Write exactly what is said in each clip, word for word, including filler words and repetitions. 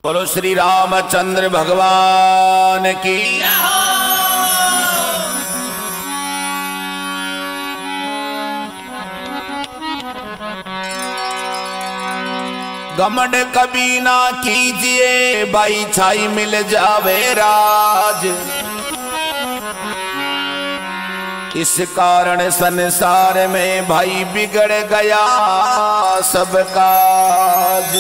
बोलो श्री रामचंद्र भगवान की। घमंड कभी ना कीजिए भाई, छाई मिल जावे राज। इस कारण संसार में भाई बिगड़ गया सब काज।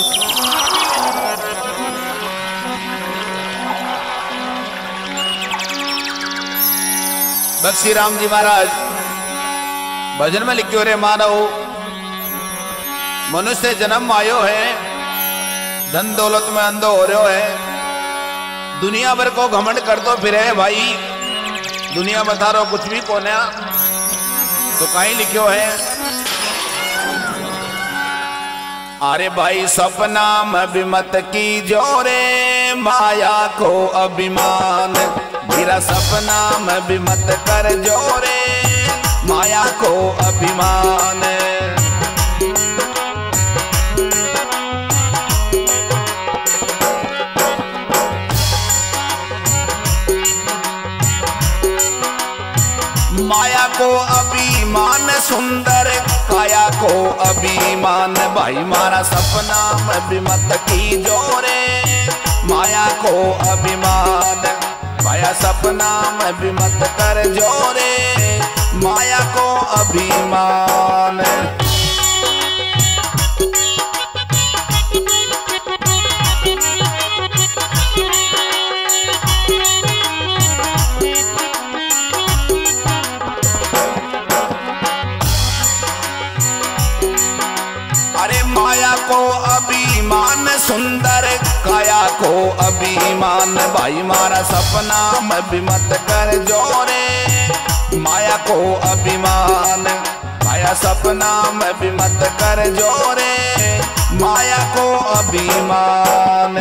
बस श्री राम जी महाराज भजन में लिखे हो रे मानव, मनुष्य जन्म आयो है, धन दौलत में अंधो हो रहे है, दुनिया भर को घमंड कर दो फिर है भाई, दुनिया बता रहा कुछ भी कौन है तो कहीं लिखो है। अरे भाई सपना में भी मत की जोरे, माया को अभिमान। मेरा सपना में भी मत कर जोरे, माया को अभिमान। माया को अभिमान सुंदर, काया को अभिमान। भाई मारा सपना में भी मत की जोरे, माया को अभिमान। माया सपना में भी मत कर जोरे, माया को अभिमान। माया को अभिमान सुंदर, काया को अभिमान। भाई मारा सपना में भी मत कर जोरे, माया को अभिमान। माया सपना में भी मत कर जोरे, माया को अभिमान।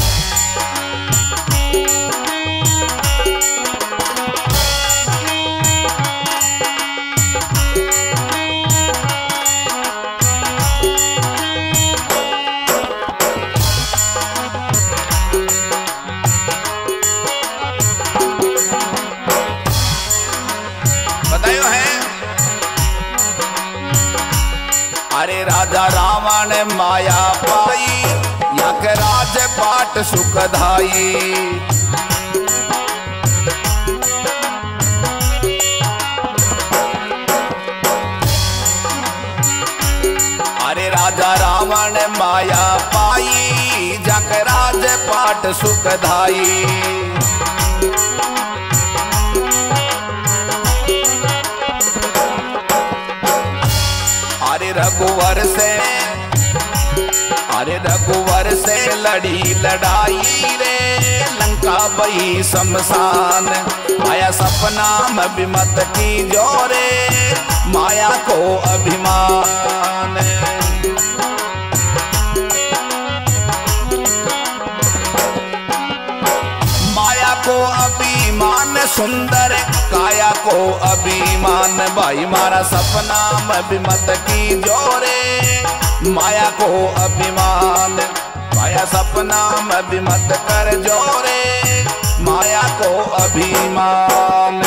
अरे राजा रावण माया पाई, या के राज पाट सुखदाई। अरे राजा रावण माया पाई, जग राज पाट सुखदाई। अरे रघुवर से अरे रघुवर से लड़ी लड़ाई रे, लंका बही शमशान। माया सपना में भी मत की जोरे, माया को अभिमान। माया को अभिमान सुंदर, काया को अभिमान। भाई मारा सपना में भी मत की जोरे, माया को अभिमान। माया सपना में भी मत कर जोरे, माया को अभिमान।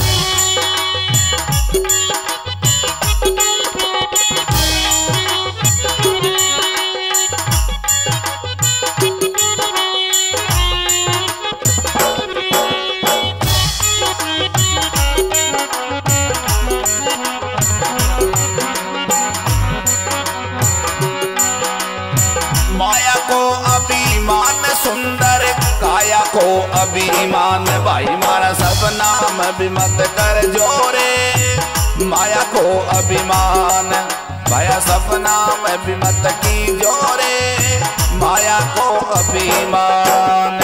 माया को अभिमान सुंदर, काया को अभिमान। भाई मारा सपना में भी मत कर जोरे, माया को अभिमान। माया सपना में भी मत की जोरे, माया को अभिमान।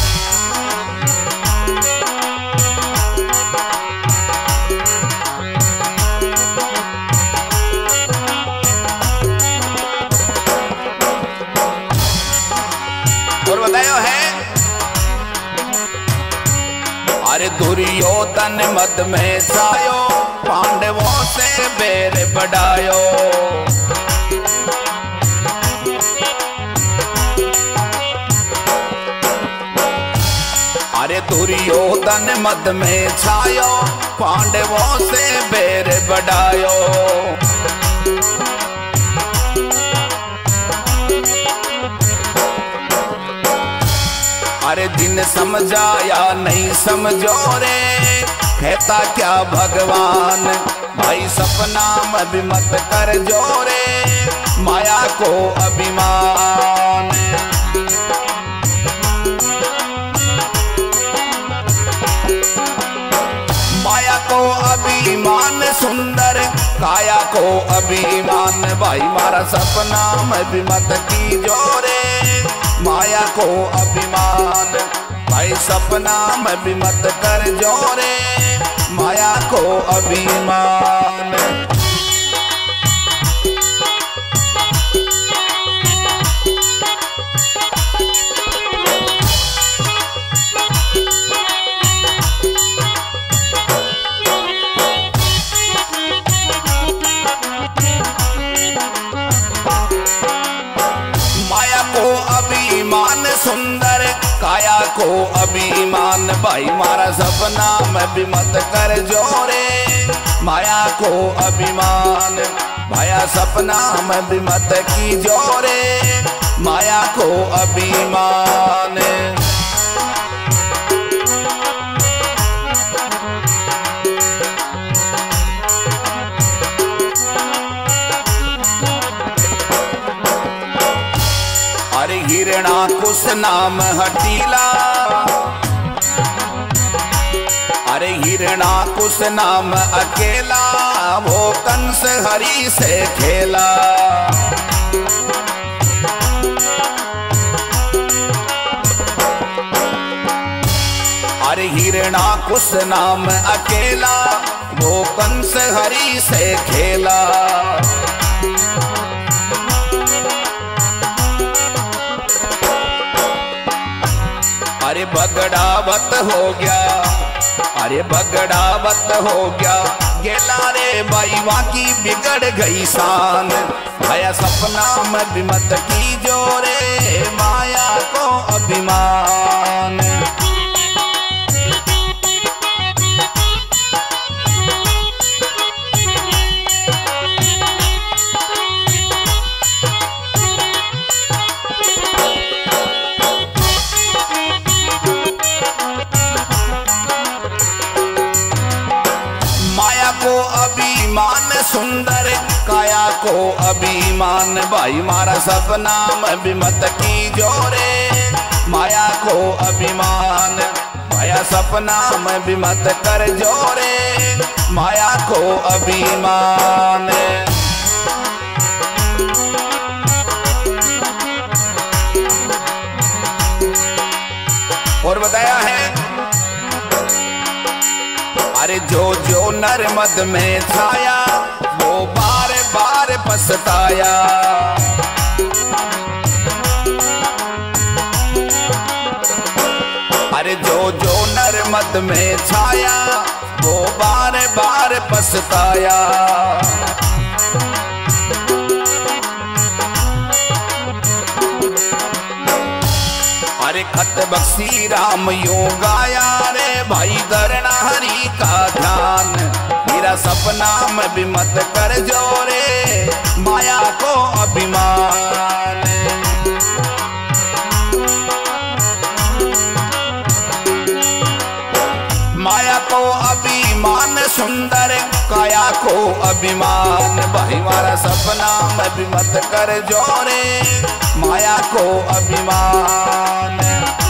और बतायो है, अरे दुर्योधन मद में छायो, पांडवों से बैर बढ़ायो। अरे दुर्योधन मद में छायो, पांडवों से बैर बढ़ायो। अरे दिन समझा या नहीं समझो रे, कहता क्या भगवान, भाई सपना में भी मत कर जोरे, माया को अभिमान। माया को अभिमान सुंदर, काया को अभिमान, भाई मारा सपना में भी मत की जोरे, माया को अभिमान। भाई सपना में भी मत कर जोरे, माया को अभिमान। माया को अभिमान सुंदर, काया को अभिमान, भाई मारा सपना में भी मत कर जोरे, माया को अभिमान। भाया सपना में भी मत की जोरे, माया को अभिमान। अरे हिरणाकुश नाम हटीला, अरे हिरणाकुश नाम अकेला, वो कंस हरि से खेला। अरे हिरणाकुश नाम अकेला, वो कंस हरि से खेला। अरे बगड़ावत हो गया, अरे बगड़ावत हो गया, गेला रे भाई वाकी बिगड़ गई शान, आया सपना में भी मत की जोरे, माया को अभिमान। को अभिमान सुंदर, काया को अभिमान, भाई मारा सपना में भी मत की जोरे, माया को अभिमान। माया सपना में भी मत कर जोरे, माया को अभिमान। और बताया है, अरे जो जो नरमद में छाया, वो बार बार पछताया। अरे जो जो नरमद में छाया, वो बार बार पछताया। अरे खत बख्शी राम यो गाया रे, भाई धरना हरि का ध्यान, मेरा सपना में भी मत कर जोरे, माया को अभिमान। माया को अभिमान सुंदर, काया को अभिमान, भाई मारा सपना में भी मत कर जोरे, माया को अभिमान।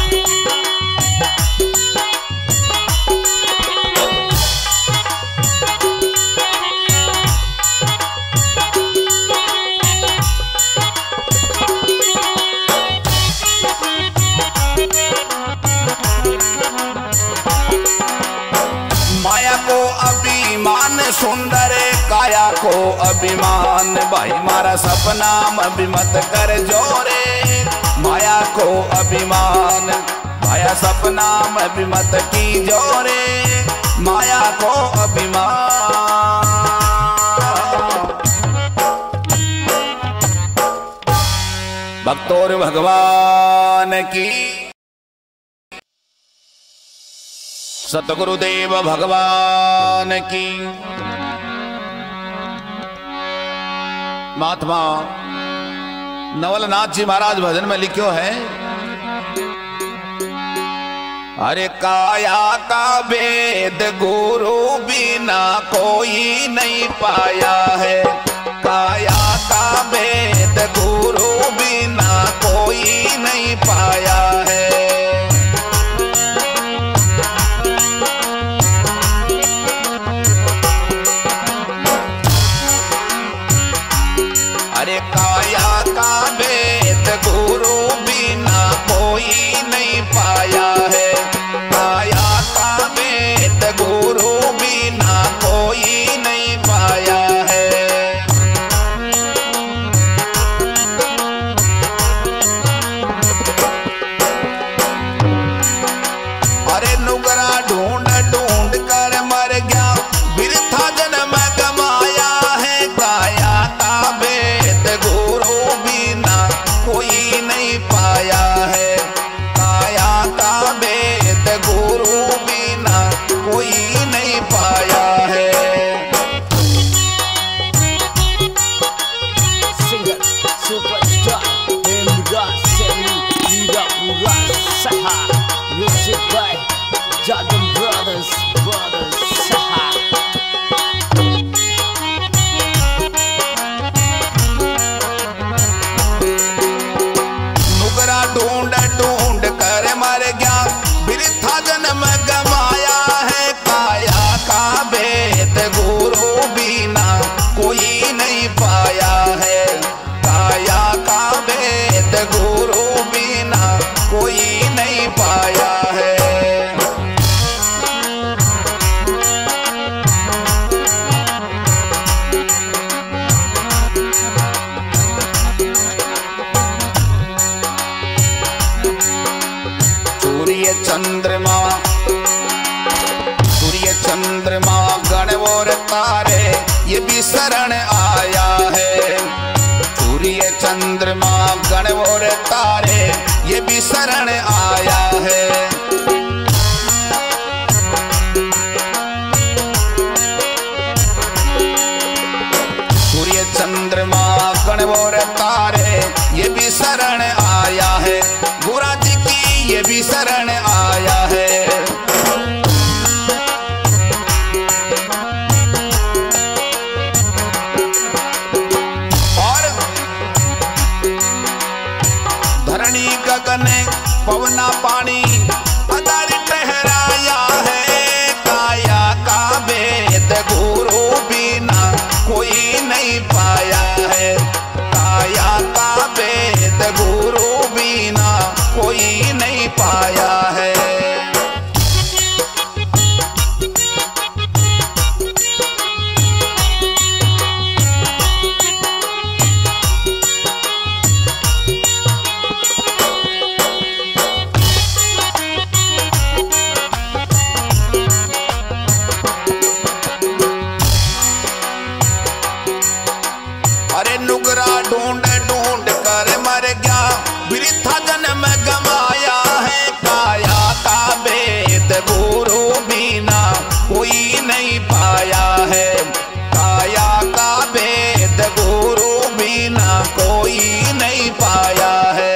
माया को अभिमान सुंदर, काया को अभिमान, भाई मारा सपना में भी मत कर जोरे, माया को अभिमान। माया सपना में भी मत की जोरे, माया को अभिमान। भक्तों भगवान की सतगुरुदेव भगवान की। महात्मा नवलनाथ जी महाराज भजन में लिखो है, अरे काया का भेद गुरु बिना कोई नहीं पाया है, काया का भेद गुरु बिना कोई नहीं पाया है। अरे काया का भेद गुरु बिना कोई नहीं पाया है, काया का भेद गुरु बिना कोई नहीं पाया है। अरे नुगरा ढूंढ ढूंढ कर मर गया, बिरथा जन्म गमाया है, काया का भेद गुरु बिना कोई नहीं पाया है, काया का भेद गुरु बिना कोई नहीं पाया है। Singer, superstar, Imran Semi, Ida Murat Saha, music by Jadam Brothers, Brothers Saha. नुगरा ढूंढ ढूंढ कर मर गया, बिरथा जन्म गमाया है, काया का भेद गुरु बिना कोई नहीं पाया है, काया का भेद गुरु बिना कोई नहीं पाया है। सूर्य चंद्रमा सूर्य चंद्रमा गण और तारे ये भी शरण आया है, सूर्य चंद्रमा गण और तारे ये भी शरण आया है। सूर्य चंद्रमा गण और तारे ये भी शरण आया है, गुरा जी की ये भी शरण आया है। और धरणी गगन पवना पानी अदर ठहराया है, काया का भेद गुरु बिना कोई नहीं पाया है, काया का भेद गुरु बिना कोई नहीं पाया है। अरे नुगरा ढूंढ ढूंढ कर मर गया, बिरथा जन्म गमाया है, काया का भेद गुरु बिना कोई नहीं पाया है, काया का भेद गुरु बिना कोई नहीं पाया है।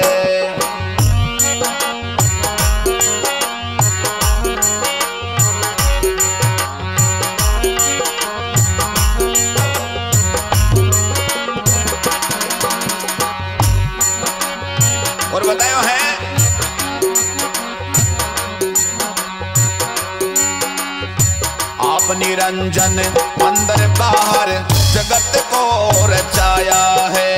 और बतायो है, आप निरंजन अंदर बाहर जगत को रचाया है,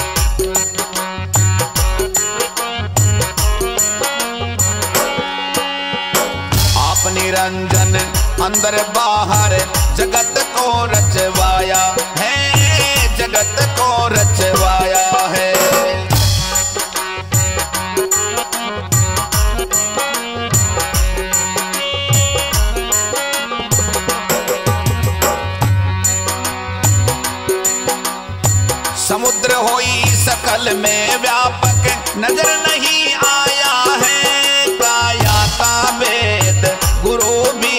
आप निरंजन अंदर बाहर जगत को रचवाया है, जगत को रचवाया है। समुद्र होई सकल में व्यापक नजर नहीं आया है, काया का भेद गुरु भी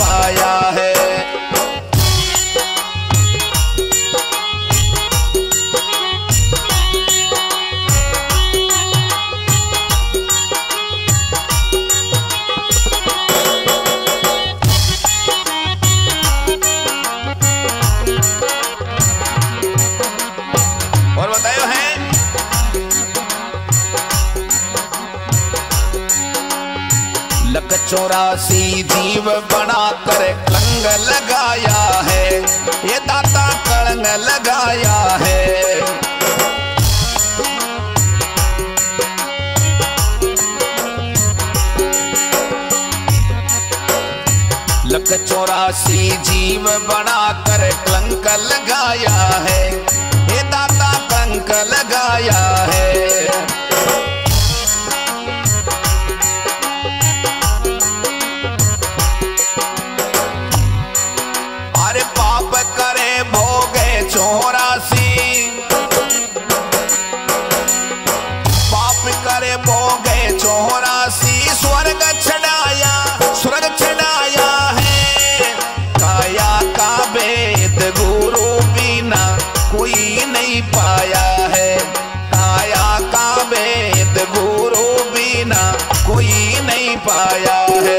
पाया है। और बतायो है लख चौरासी जीव बना कर कलंग लगाया है, ये दाता कलंग लगाया है। लख चौरासी जीव बना कर कलंक लगाया है, ये दाता कलंक लगाया है। अरे पाप करे भोगे चौरासी, पाप करे भोगे चौरासी, स्वर्ग छड़ाया स्वर्ग छड़ाया है। काया का वेद गुरु बिना कोई नहीं पाया है, काया का वेद गुरु बिना कोई नहीं पाया है।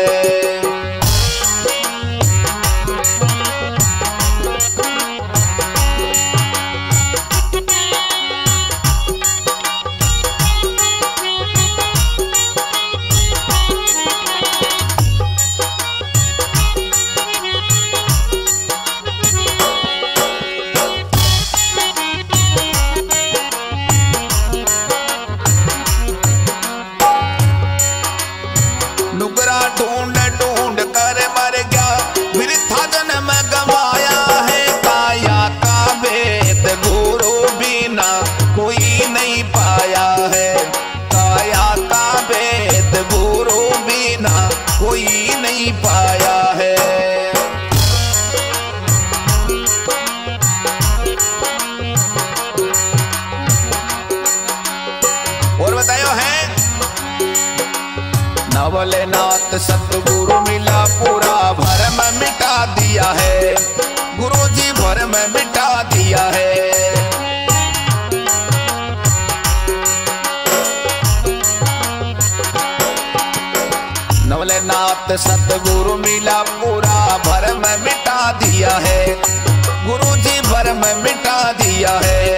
नुकरा ढूंढ ढूंढ कर मर गया, वृथा जन्म गवाया है। काया का वेद गुरु बिना कोई नहीं पाया है, काया का वेद गुरु बिना कोई नहीं पाया है। और बतायो है नवलनाथ सतगुरु मिला पूरा भरम मिटा दिया है, गुरुजी भरम मिटा दिया है। नवलनाथ सतगुरु मिला पूरा भरम मिटा दिया है, गुरुजी भरम मिटा दिया है।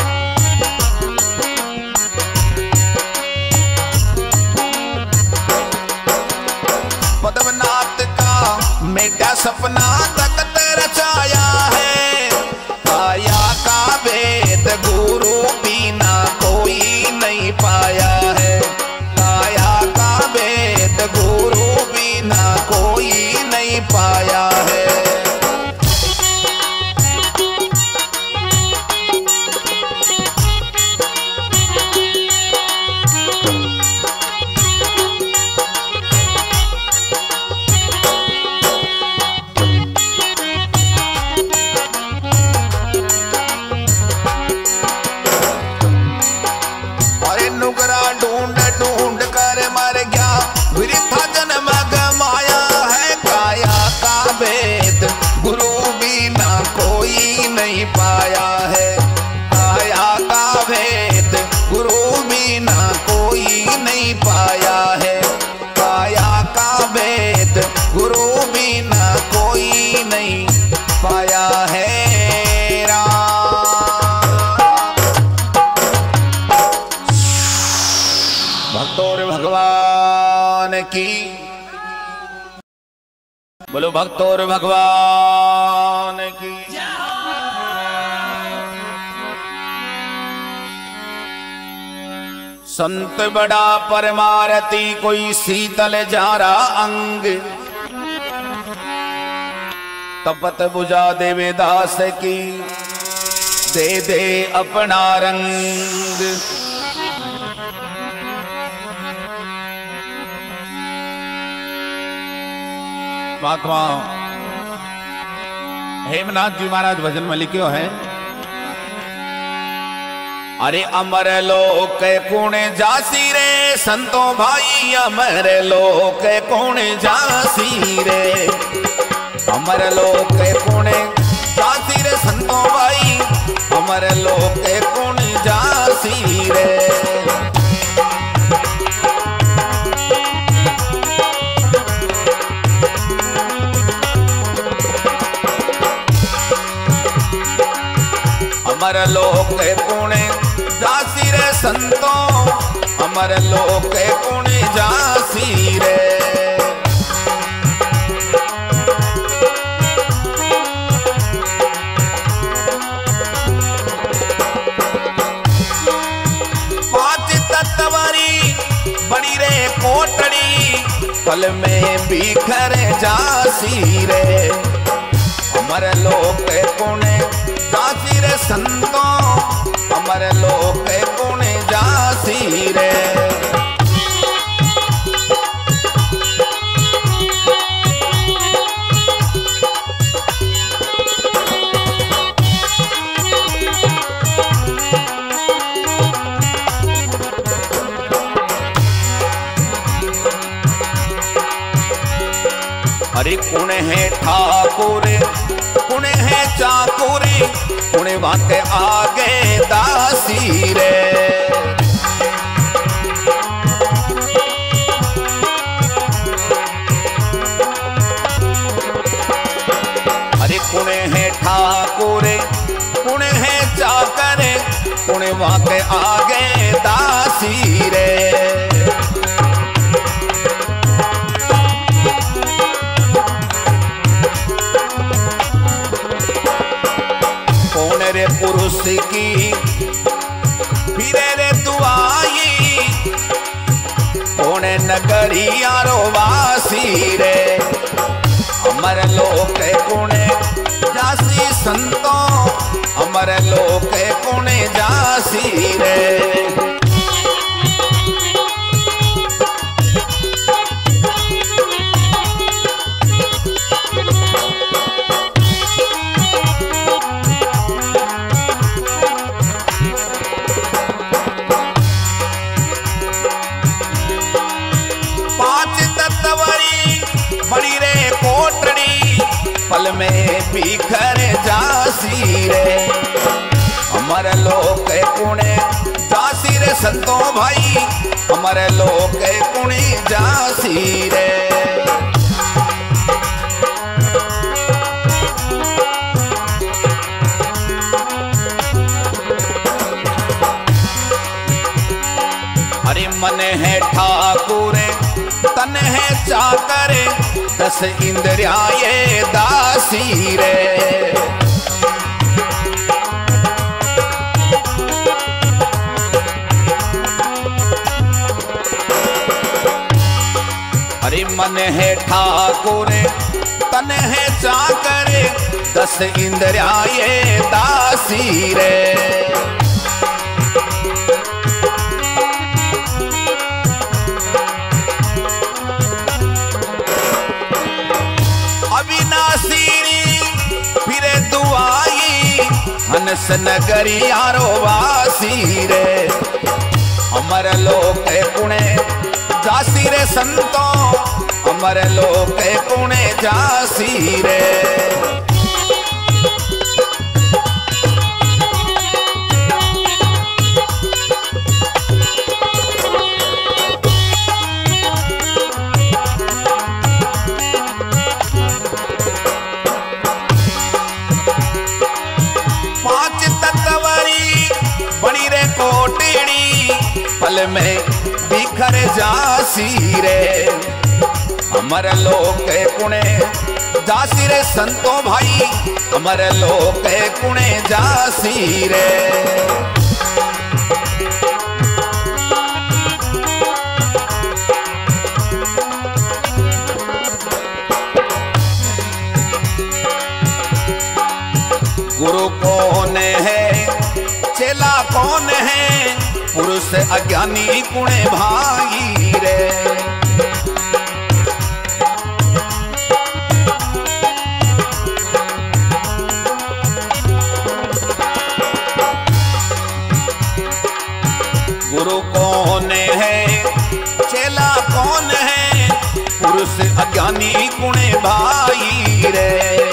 पद्मनाथ का मेटा सपना तख्त रचाया है, काया का वेद गुरु बिना कोई नहीं पाया है, काया का वेद गुरु बिना कोई नहीं पाया है। नुकरा ढूंढ ढूंढ कर मर गया, वृथा जन्म गमाया है। काया का वेद गुरु बिना कोई नहीं पाया है, काया का वेद गुरु बिना कोई नहीं पाया है, काया का वेद गुरु बिना कोई नहीं पाया है। भक्तों भगवान की बोलो, भक्तों भगवान की। संत बड़ा परमारती कोई शीतल जारा अंग, तपत बुझा देवे दास की दे दे अपना रंग। महात्मा हेमनाथ जी महाराज भजन में लिखियो है, अरे अमर लोक कौन जासी रे, संतो भाई अमर लोक कौन जासी रे। हमारे लोग के कुणे जासी रे संतो भाई, हमारे लोग के कुणे जासी रे। हमारे लोग के कुणे जासी रे संतो, हमारे लोग के कुणे जासी रे। पांच तत्वारी बड़ी रे कोटड़ी, पल में बिखर जासी रे। हमारे लोग के कुणे जासी रे संतो, हमारे लोग के कुणे जासी रे। अरे कुण है ठाकुर, कुण है चाकुरी, कुण बाते आगे दासी रे। अरे कुण है ठाकुर, कुण है चाकर, कुण बाते आगे दासी रे। रे पुरुष की फिरे रे दुआई, कौन नगरिया रो वासी रे। हमारे लोग के कुणे जासी संतो, हमारे लोग के कुणे जासी रे। बड़ी रे कोटड़ी, पल में बिखर जासी रे। हमारे लोग के कुणे जासी रे संतो भाई, हमारे लोग के कुणे जासी रे। अरे मन है ठाकुर, तन है चाकर, दस इंद्रियाए दासी रे। अरे मन है ठाकुर, तन है चाकर, दस इंद्रियाए दासी रे। फिरे दुआई, हनस नगरिया रो वासी रे। हमारे लोग के कुणे जासी रे संतो, हमारे लोग के कुणे जासी रे। पल में बिखर जासी रे। हमारे लोग के कुणे जासी रे संतो भाई, हमारे लोग के कुणे जासी रे। गुरु कौन है, चेला कौन है, पुरुष अज्ञानी कुणे भाई रे। गुरु कौन है, चेला कौन है, पुरुष अज्ञानी कुणे भाई रे।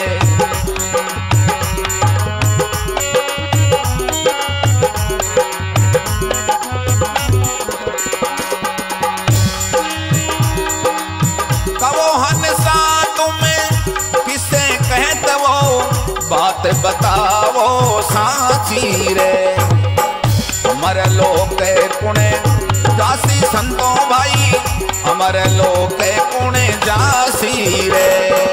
बात बताओ साची रे। हमारे लोग कुणे जासी संतो भाई, हमारे लोग कुणे जासी रे।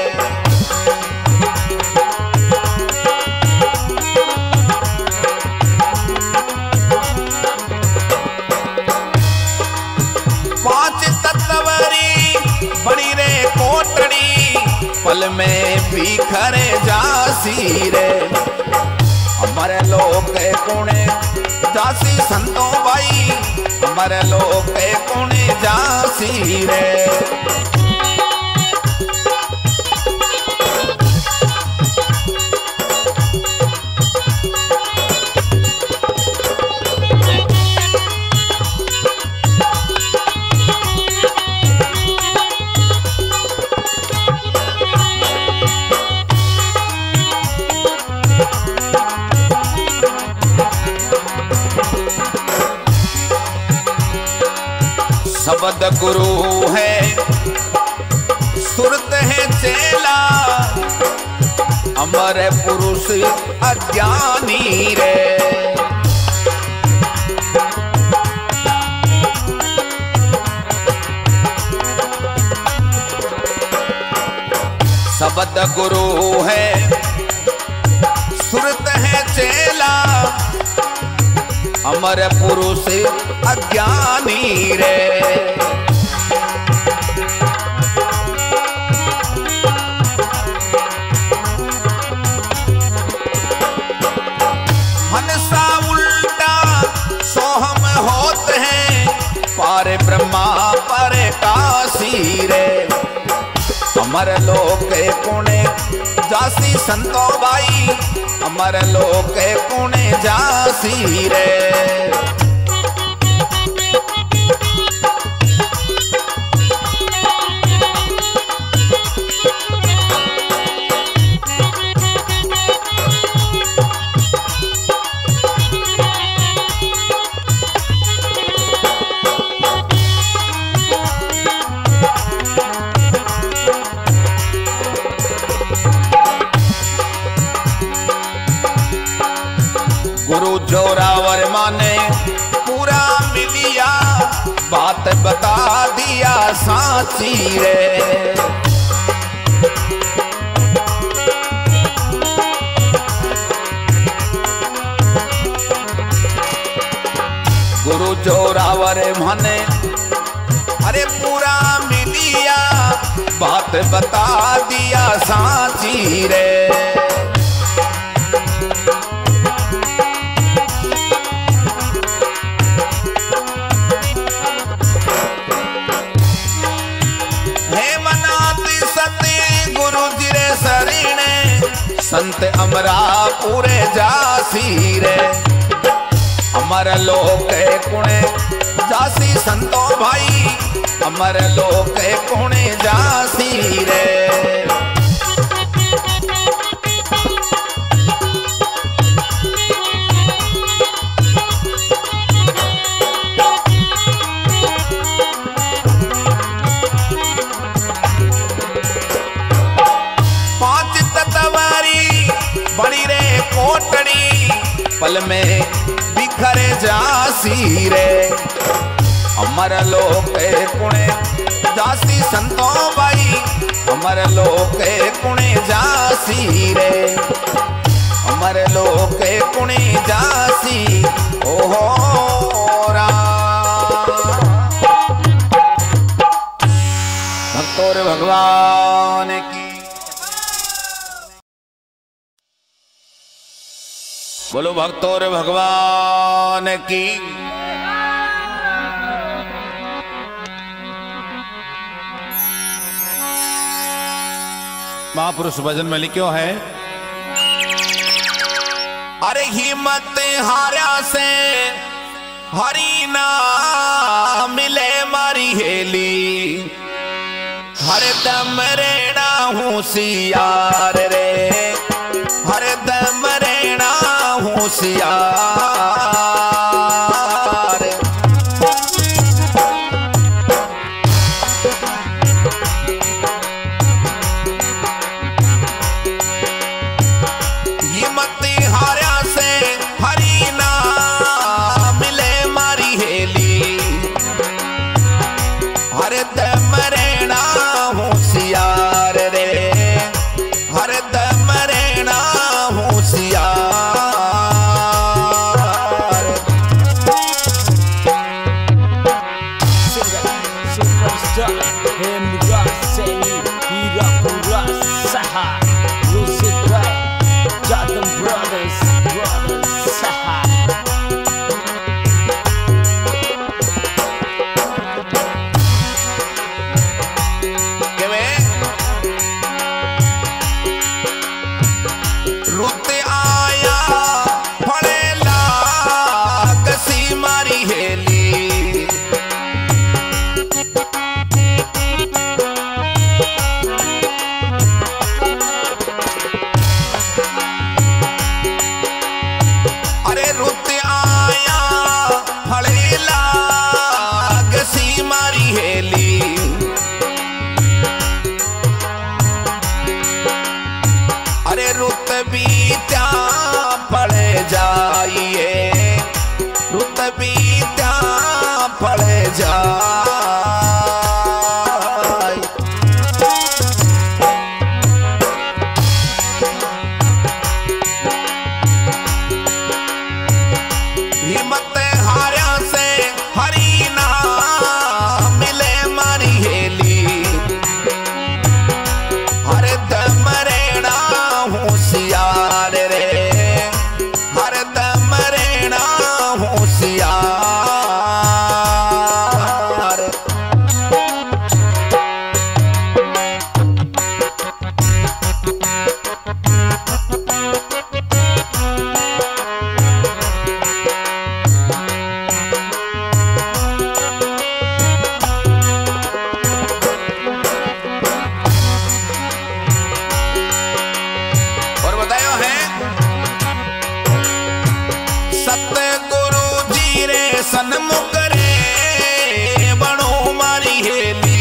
पांच तत्वरी बड़ी रे कोटड़ी, पल में बिखरे जासी रे। हमारे लोग कुणे जासी संतो भाई, हमारे लोग कुणे जासी रे। शब्द गुरु है सुरत है चेला, अमर पुरुष अज्ञानी रे। शब्द गुरु है सुरत है चेला, अमर पुरुष अज्ञानी रे। हंसा उल्टा सोहम होते हैं, पार ब्रह्मा पर काशी रे। अमर लोक कुणे जासी संतो भाई, अमर लोक कुणे जासी रे। गुरु जोरावर माने पूरा मिलिया, बात बता दिया साची रे। गुरु जोरावर माने अरे पूरा मिलिया, बात बता दिया साची रे। संत अमरा पूरे जासी रे। अमर लोक कुणे जासी संतो भाई, अमर लोक कुणे जासी रे। बड़ी रे कोटड़ी, पल में बिखरे जासी रे। अमर लोक कुणे जासी संतो भाई, अमर लोक कुणे जासी रे। अमर लोक कुणे जासी ओहो राम। भक्तों भगवान की बोलो, भक्तों भगवान की। महापुरुष भजन में लिखो है, अरे हिम्मत हारा से हरी ना मिले मारी हेली, हर दम रेणा होशियार रे, हर दम रेणा होशियार। हरदम रहना होशियार। सुपरस्टार इमरान सैनी हीरा पूरा सहा music by Jadam brothers brothers सहा। रुत आया फड़े लाग सी मारी हेली, अरे रुत आया फड़े लाग सी मारी हेली, अरे रुत भी त्या पड़े जाइए, रुत भी त्या पड़े जाए। हिम्मत हारा से हरी ना मिले मारी हेली, हरदम रहना होशियार रे, हरदम रहना होशियार। और बतायो है सतगुरु जी रे सन्मुख रे बनो मारी हेली,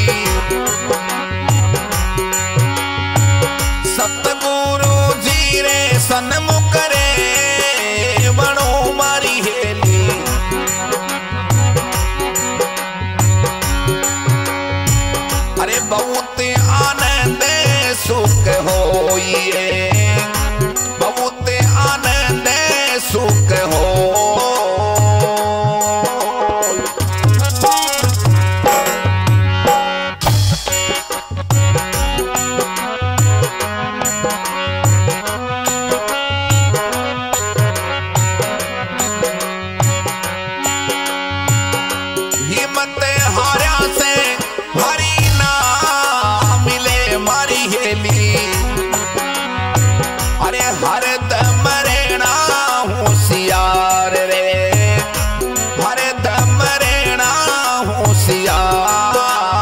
सतगुरु जी रे सन्मुख रे बनो मारी हेली, अरे बहुत आनंद सुख होइए, बहुत आनंद सुख हो। हिम्मत हारा से हरी ना मिले मारी हेली, अरे हरदम रहना होशियार रे, हरदम रहना होशियार।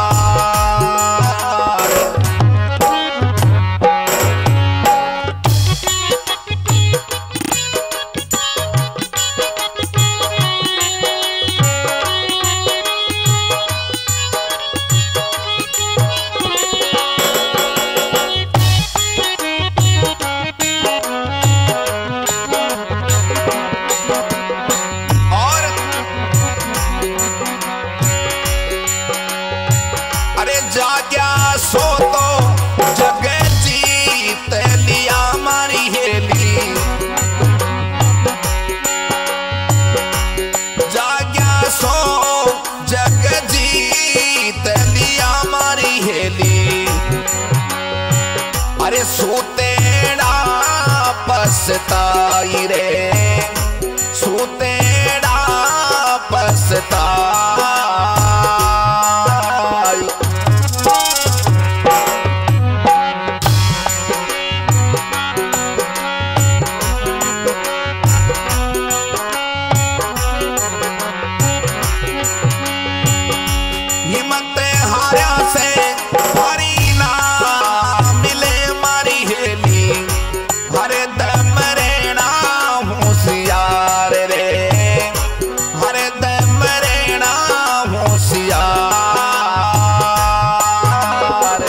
और अरे जाग्या सो तो जग जीत लिया मारी हेली, जाग्या सो जग जीत लिया मारी हेली, अरे सोतेड़ा पछताई रे, सोतेड़ा पछताई। हिम्मत हारा से हरी ना मिले मारी हेली, हरदम रहना होशियार रे, हरदम रहना होशियार।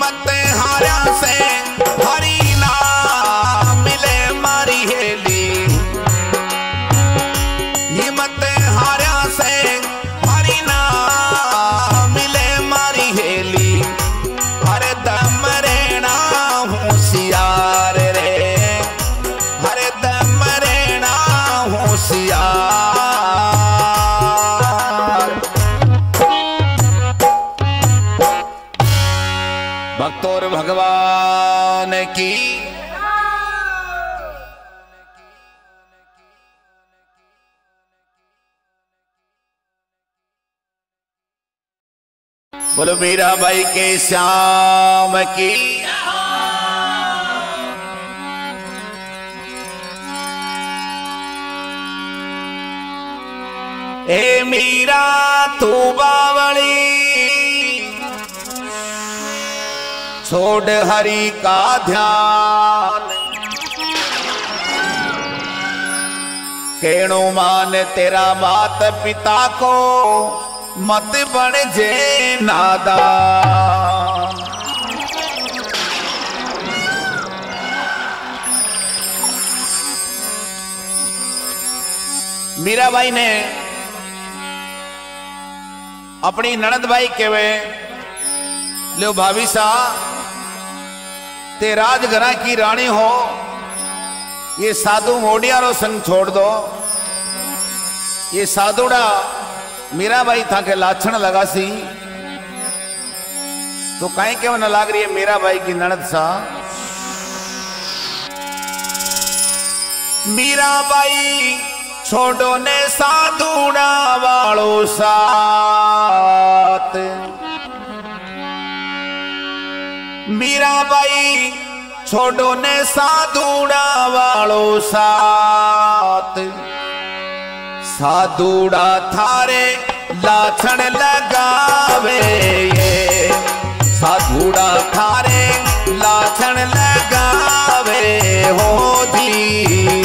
हिम्मत हारा से हरी ना मिले मारी हेली, हिम्मत हारा से हरी ना मिले मारी हेली, हर दम रहना होशियार रे, हर दम रहना होशियार। भक्तों भगवान की बोलो मीराबाई के श्याम की। ए मीरा तू बावली छोड़ हरि का ध्यान, केणु मान तेरा मात पिता को मत बन जे नादान। मीराबाई ने अपनी ननद भाई केवे लो भाभी सा ते राजघरा की रानी हो, ये साधु मोडिया रो संग छोड़ दो। ये साधुड़ा मीराबाई था के लाछण लगा सी तो कहीं क्यों न लाग रही है मीराबाई की ननद सा। मीराबाई छोड़ो ने साधुड़ा वालो साथ, मीराबाई छोड़ो ने साधुड़ा वालो साथ, साधुड़ा थारे लाछण लगावे ये, साधुड़ा थारे लाछण लगावे हो जी।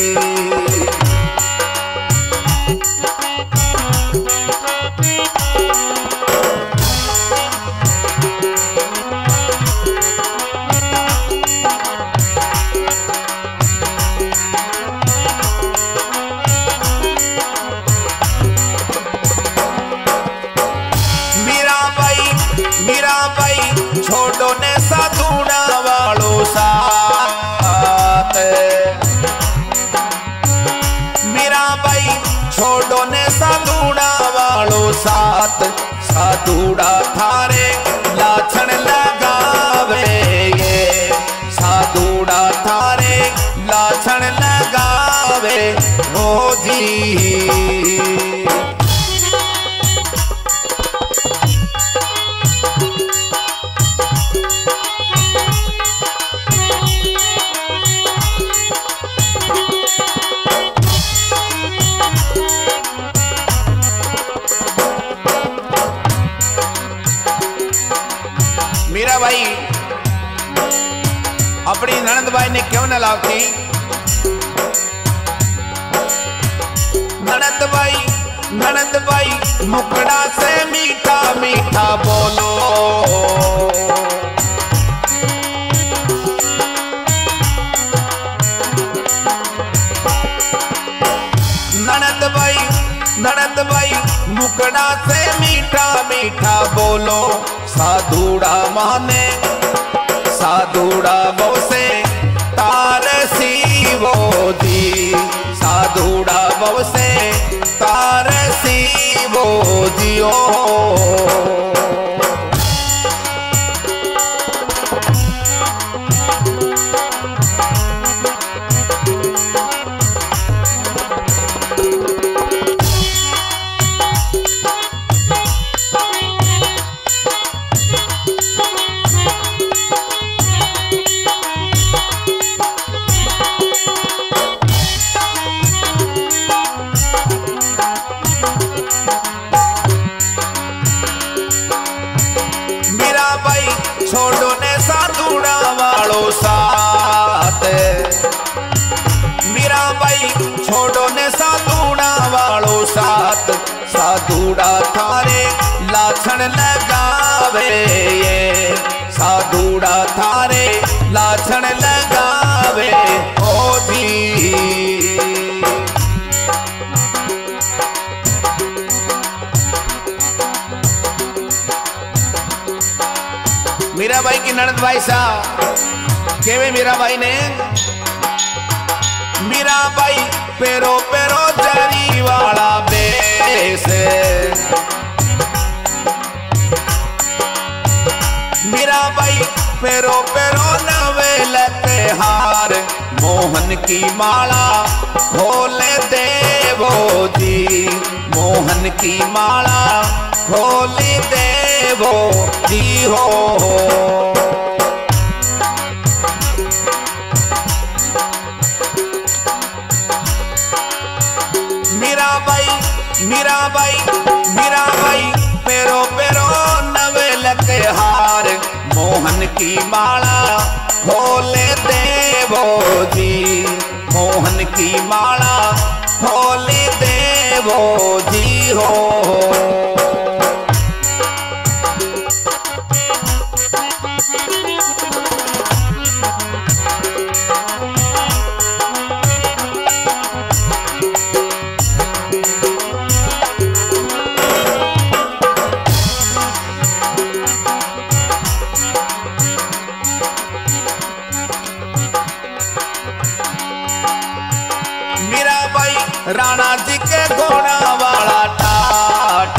मीराबाई छोड़ो ने साधुड़ा वालो साथ, मीराबाई छोड़ो ने साधुड़ा वालो साथ, साधुड़ा थारे लाछण लगावे ये, साधुड़ा थारे लाछण लगावे हो जी। मीराबाई अपनी ननद भाई ने क्यों न लाती, ननद भाई ननद भाई मुकड़ा से मीठा मीठा बोलो, ननद भाई ननद भाई मुकड़ा से मीठा मीठा बोलो, साधुड़ा माने साधुड़ा बो से तार सी वो जी, साधुड़ा बो से तार सी वो जियो। छोड़ो ने साधुड़ा वालो साथ, मीराबाई छोड़ो ने साधुड़ा वालो साथ, साधुड़ा थारे लाछण लगावे ये, साधु साधुड़ा थारे लाछन लगावे ओ जी। मीराबाई की ननद भाई साहब केवे मीराबाई ने मीराबाई पेरो पेरो जरी वाला बेस मीराबाई पेरो पेरो नवेल हार मोहन की माला खोले देवो जी मोहन की माला खोले देवो जी हो। मीराबाई मीराबाई मीराबाई पेरो पेरो नवेल के हार मोहन की माला खोले देवो जी मोहन की माला खोले देवो जी हो। राणा जी के घोड़ा वाला ठाट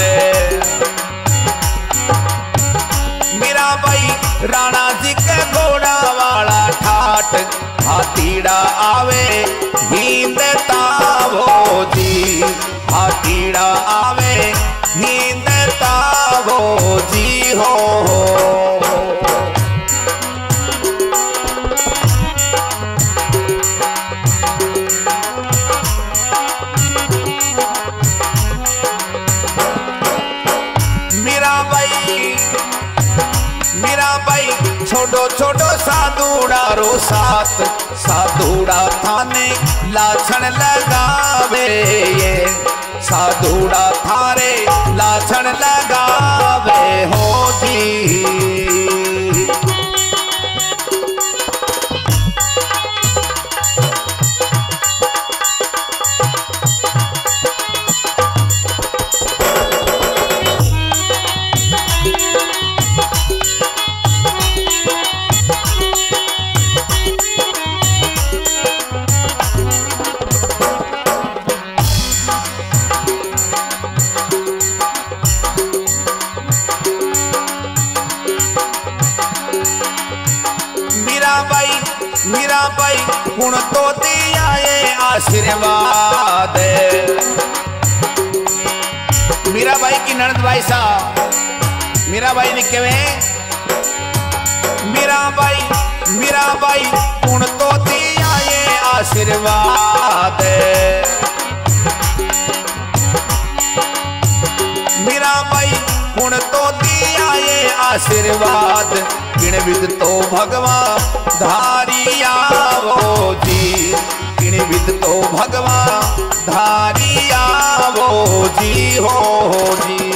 मीराबाई राणा जी के घोड़ा वाला ठाट हाथीड़ा आवे हींद तावो जी हाथीड़ा आवे हींद तावो जी हो। छोटो छोटो साधुड़ा रो साथ साधुड़ा थाने लाछन लगावे ये साधुड़ा थारे लाछन लगावे हो जी। मीराबाई गुण तो दिया ये आशीर्वाद मीराबाई की ननद भाई साहब मीराबाई ने केवे मीराबाई मीराबाई गुण तो दिया ये आशीर्वाद मीराबाई गुण तो दिया ये आशीर्वाद किण विद तो भगवान धारिया वो जी किण विद तो भगवान धारिया वो जी हो जी।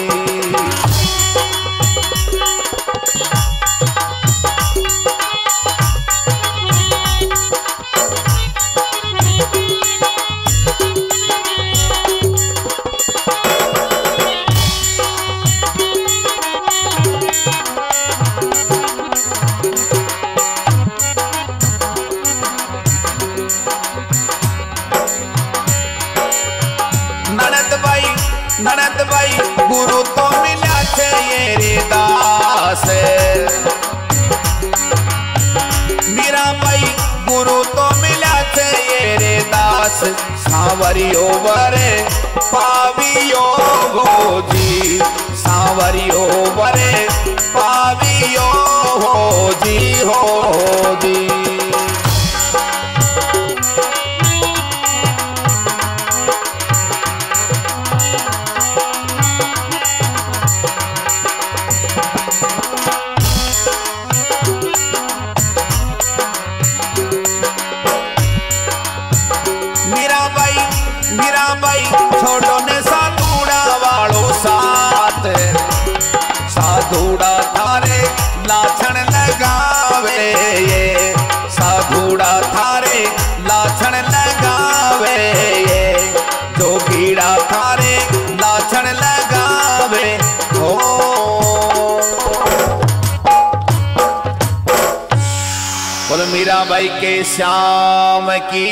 ननद भाई गुरु तो मिला थे ये रे दास मीराबाई गुरु तो मिला थे ये रे दास सांवरियो वरे पावियो हो जी सांवरियो वरे पावियो हो जी हो जी। मीराबाई छोड़ो ने साधुड़ा वालो साथ साधुड़ा थारे लाछन लगा मीराबाई के श्याम की।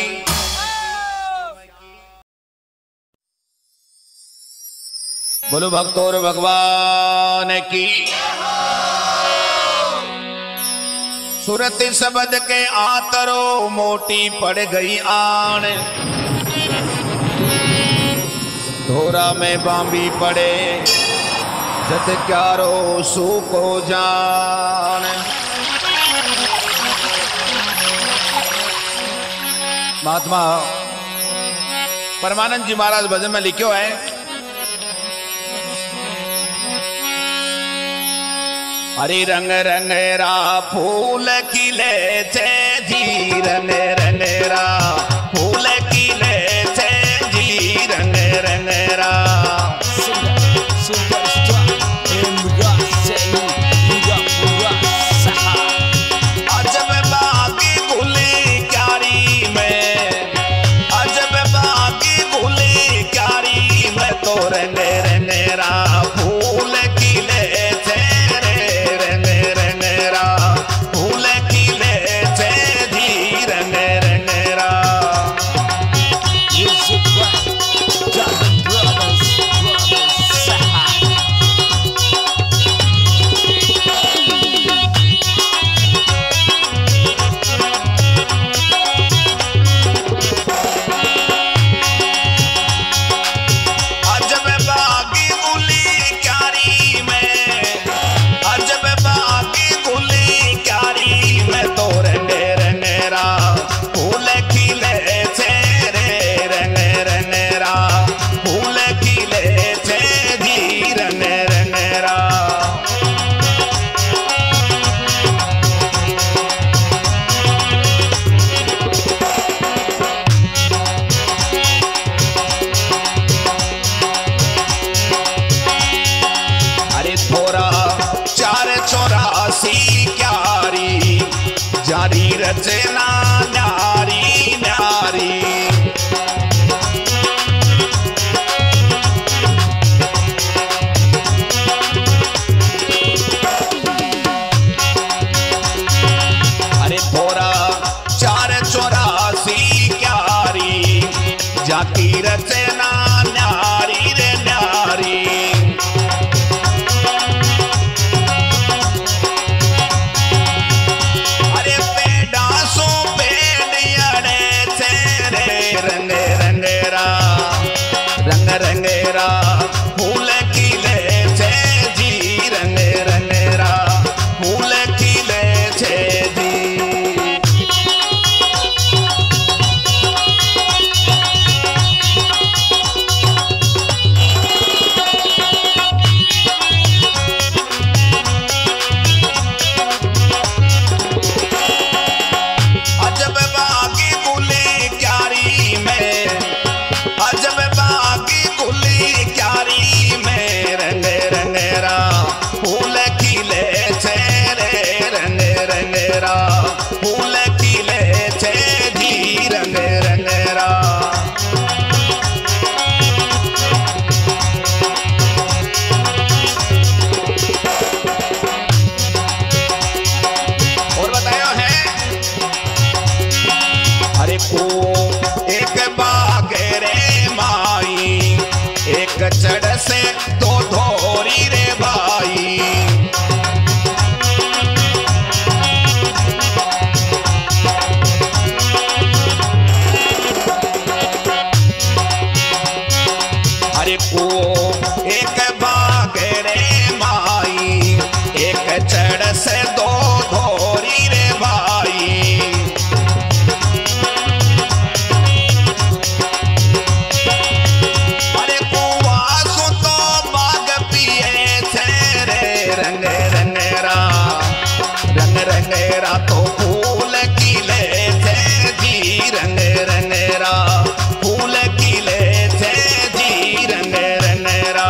बोलो भक्तों भगवान की। सुरत शब्द के आतरो मोटी पड़ गई आन, धोरा में बांबी पड़े जत क्यारो सू को जान। महात्मा परमानंद जी महाराज भजन में लिखो है, हरी रंग रंगेरा फूल खिले छे जी, रंग रंगेरा फूल खिले छे जी, रंग रंगेरा। अजब बागी गुली क्यारी में, अजब बागी गुली क्यारी में तो रंग रंगेरा फूल खिले छे, रंग रंगेरा फूल खिले छे जी, रंग रंगेरा। जारी रचना न्यारी न्यारी, अरे थोड़ा चार चौरासी क्यारी, जाती रचना न्यारी रे न्यारी। रंग रंगेरा रंग रंगेरा फूल खिले छे जी, रंग रंगेरा फूल खिले छे जी। अजब बागी गुली क्यारी में, अजब बागी गुली क्यारी में, रंग रंगेरा फूल खिले छे रे, रंग रंगेरा फूल खिले छे जी, रंग रंगेरा। और बताया है, अरे को एक बाग रे माई, एक चढ़ से दो धोरी रे भाई। अरे को एक बाग रे माई, एक चढ़ से दो धोरी रे भाई। रंग रंगेरा रंग रंगेरा तो फूल खिले छे जी, रंग रंगेरा फूल खिले छे जी, रंग रंगेरा।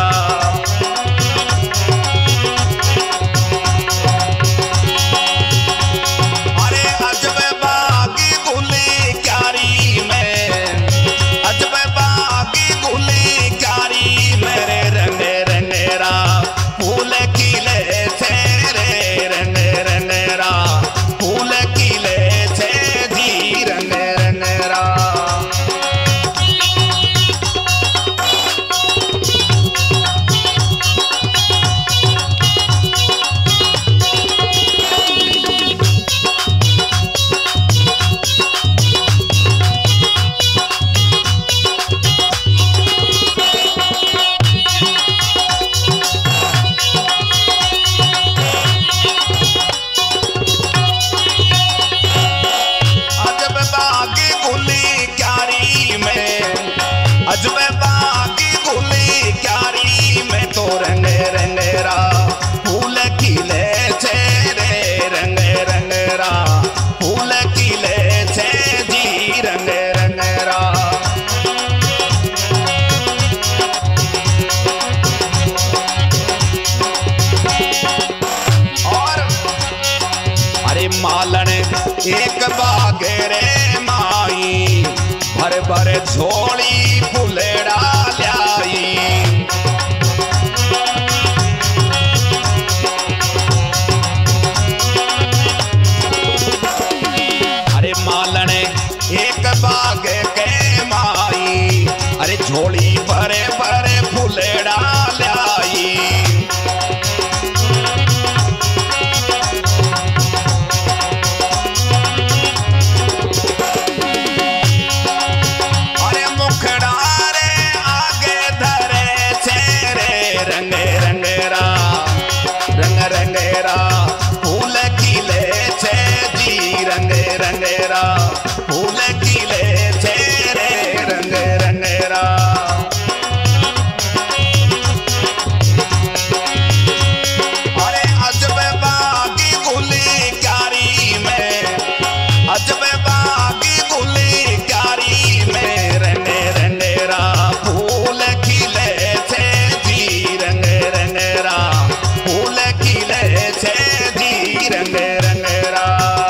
अरे अजब बागी गुली क्यारी में, अजब बागी गुली क्यारी मेरे, रंग रंगेरा फूल खिले छे रे, रंग रंगेरा फूल रंगे रंगेरा फूल खिले छे रे रंगे रंगेरा फूल खिले छे जी रंगे रंगेरा। और अरे मालन एक बागे रे माई भर भर झोली फुलेड़ा ल्याई। अरे मालन एक बाग के माई अरे झोली भरे भरे फुलेड़ा ल्याई। रंगे रंगेरा रंग रंगेरा फूल खिले छे जी रंगे रंगेरा फूल खिले छे रे रंगे रंगेरा। अरे अजबे बागी गुली क्यारी में अजबे बागी गुली क्यारी में रंगे रंगेरा फूल खिले छे रंगे रंगेरा फूल खिले छे जी रंगे रंगेरा।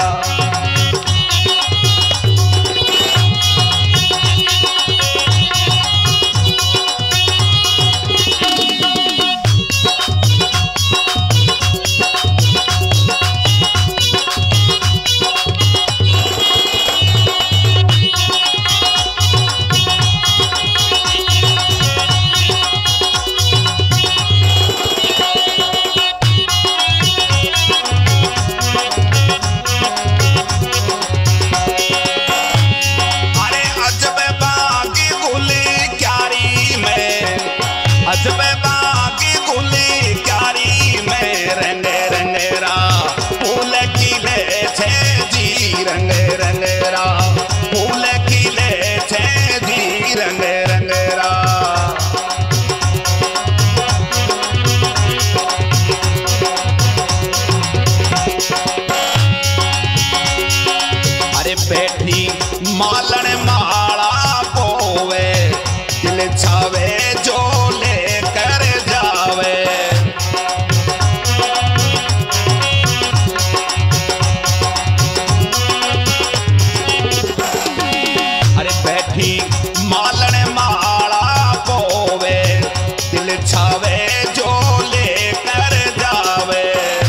अजबे बागी गुली क्यारी में रंगे रंगेरा फूल खिले छे जी रंगे रंगेरा फूल खिले छे जी रंगे रंगेरा। अरे बैठी मालन माला पोवे दिल छावे जो लेकर जावे। अरे बैठी मालन माला पोवे दिल छावे जो लेकर जावे।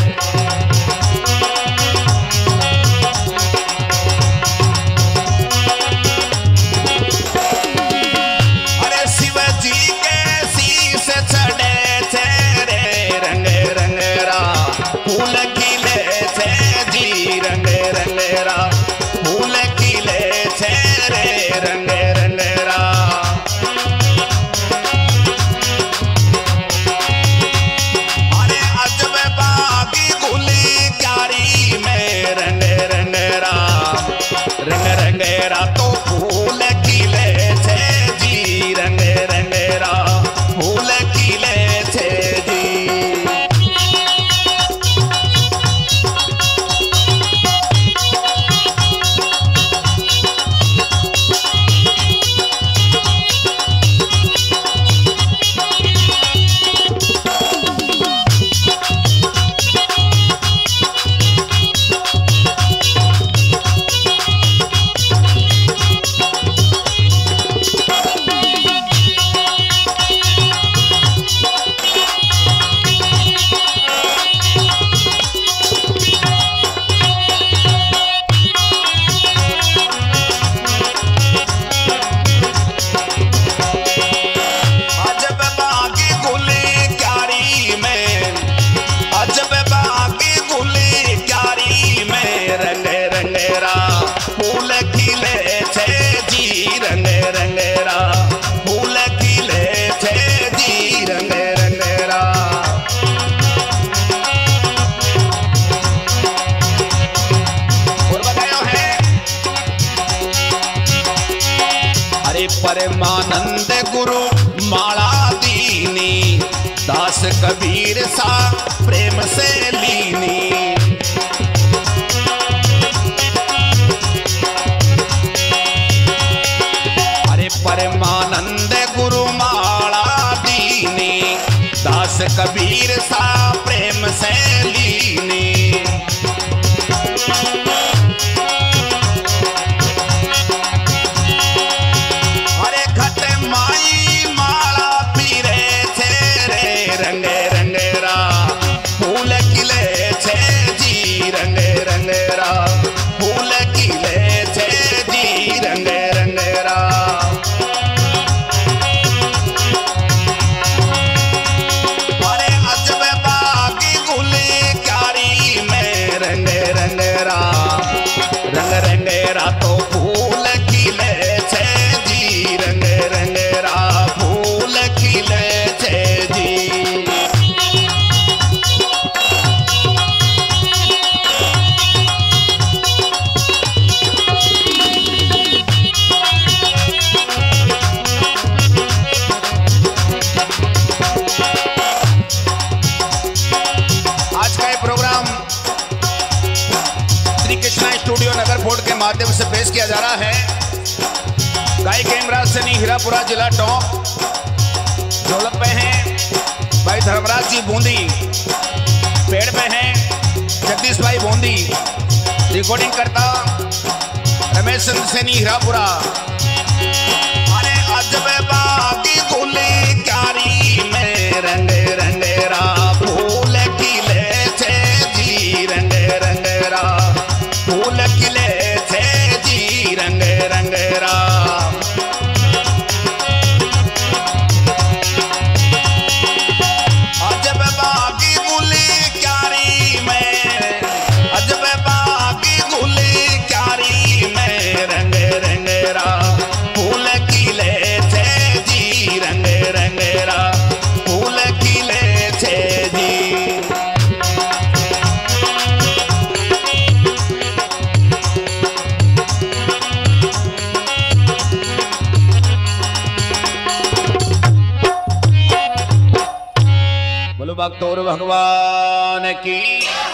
फूल खिले छे जी रंगे रंगेरा फूल खिले छे रे रंगे रंगेरा। अरे अजबे बागी गुली क्यारी में रंगे रंगेरा रंग रंगेरा तो फूल खिले छे जी रंगे रंगेरा फूल खिले छे जी। परमानंद गुरु माला दीनी दास कबीर सा प्रेम से लीनी। अरे परमानंद गुरु माला दीनी, दास कबीर सा प्रेम से लीनी। अरे घट माई माला पीरे छे रे रंगे रंगेरा, फूल खिले छे जी रंगे रंगेरा, फूल खिले छे जी रंगे रंगेरा। अरे अजब बागी गुली क्यारी में रंगे रंगेरा, रंग रंगेरा तो फूल खिले छे जी रंगे रंगेरा, फूल खिले छे जी। आज का ये programme Shri Krishna studio Nagar fort के माध्यम से पेश किया जा रहा है। गायक हेमराज सैनी हीरापुरा जिला टोंक, ढोलक पे हैं भाई धर्मराज जी बूंदी, पेड़ पे हैं जगदीश भाई बूंदी, रिकॉर्डिंग करता रमेश चंद्र सैनी हीरापुरा। अरे अजब बागी गुली क्यारी में रंगे रंगेरा, फूल खिले छे जी रंगे रंगेरा, फूल खिले छे जी रंगे रंगेरा। अजब बागी गुली क्यारी में, अजब बागी गुली क्यारी में रंगे रंगेरा, फूल खिले छे जी रंगे रंगेरा, फूल खिले छे जी। बोलो भक्तों भगवान की।